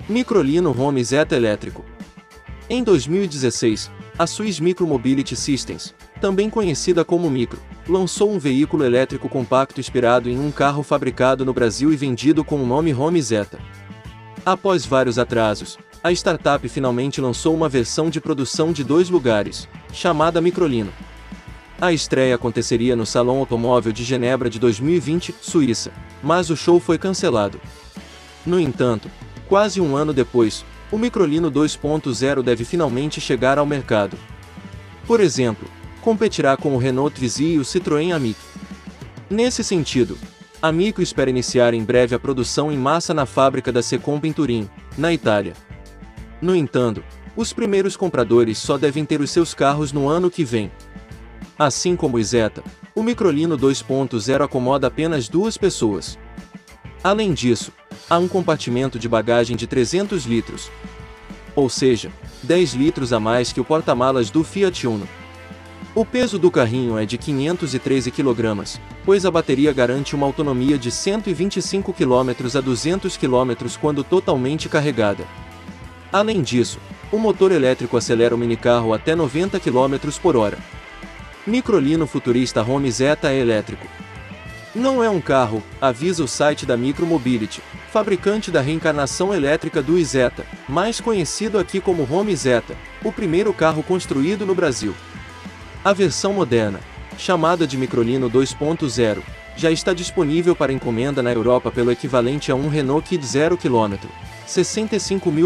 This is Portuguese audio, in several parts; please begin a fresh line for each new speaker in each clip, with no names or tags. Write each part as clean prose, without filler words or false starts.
Microlino Home Zeta elétrico. Em 2016, a Swiss Micro Mobility Systems, também conhecida como Micro, lançou um veículo elétrico compacto inspirado em um carro fabricado no Brasil e vendido com o nome Home Zeta. Após vários atrasos, a startup finalmente lançou uma versão de produção de 2 lugares, chamada Microlino. A estreia aconteceria no Salão Automóvel de Genebra de 2020, Suíça, mas o show foi cancelado. No entanto, quase um ano depois, o Microlino 2.0 deve finalmente chegar ao mercado. Por exemplo, competirá com o Renault Twizy e o Citroën Amiq. Nesse sentido, a Micro espera iniciar em breve a produção em massa na fábrica da Secomp em Turim, na Itália. No entanto, os primeiros compradores só devem ter os seus carros no ano que vem. Assim como o Zeta, o Microlino 2.0 acomoda apenas 2 pessoas. Além disso, há um compartimento de bagagem de 300 litros. Ou seja, 10 litros a mais que o porta-malas do Fiat Uno. O peso do carrinho é de 513 kg, pois a bateria garante uma autonomia de 125 km a 200 km quando totalmente carregada. Além disso, o motor elétrico acelera o minicarro até 90 km por hora. Microlino futurista Home Zeta é elétrico. Não é um carro, avisa o site da Micro Mobility, fabricante da reencarnação elétrica do Zeta, mais conhecido aqui como Home Zeta, o primeiro carro construído no Brasil. A versão moderna, chamada de Microlino 2.0, já está disponível para encomenda na Europa pelo equivalente a um Renault Kwid 0 km, R$ 65 mil.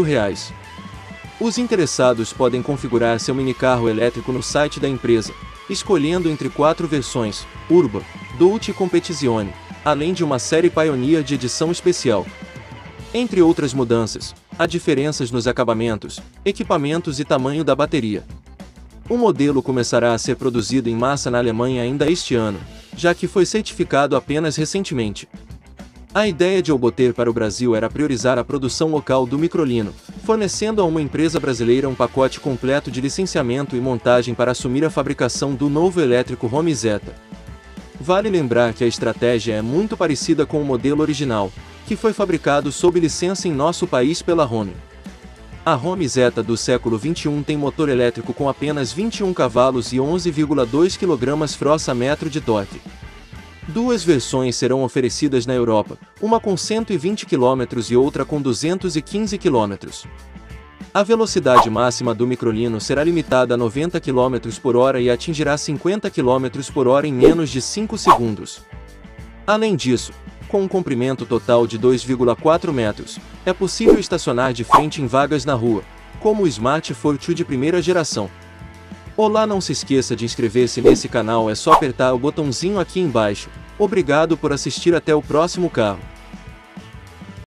Os interessados podem configurar seu minicarro elétrico no site da empresa, escolhendo entre 4 versões, Urban, Dolce e Competizione, além de uma série Pioneer de edição especial. Entre outras mudanças, há diferenças nos acabamentos, equipamentos e tamanho da bateria. O modelo começará a ser produzido em massa na Alemanha ainda este ano, já que foi certificado apenas recentemente. A ideia de Oboter para o Brasil era priorizar a produção local do Microlino, fornecendo a uma empresa brasileira um pacote completo de licenciamento e montagem para assumir a fabricação do novo elétrico Home Zeta. Vale lembrar que a estratégia é muito parecida com o modelo original, que foi fabricado sob licença em nosso país pela Home. A Home Zeta do século XXI tem motor elétrico com apenas 21 cavalos e 11,2 kgfm de torque. 2 versões serão oferecidas na Europa, uma com 120 km e outra com 215 km. A velocidade máxima do Microlino será limitada a 90 km por hora e atingirá 50 km por hora em menos de 5 segundos. Além disso, com um comprimento total de 2,4 metros, é possível estacionar de frente em vagas na rua, como o Smart Fortwo de primeira geração. Olá, não se esqueça de inscrever-se nesse canal, é só apertar o botãozinho aqui embaixo. Obrigado por assistir, até o próximo carro.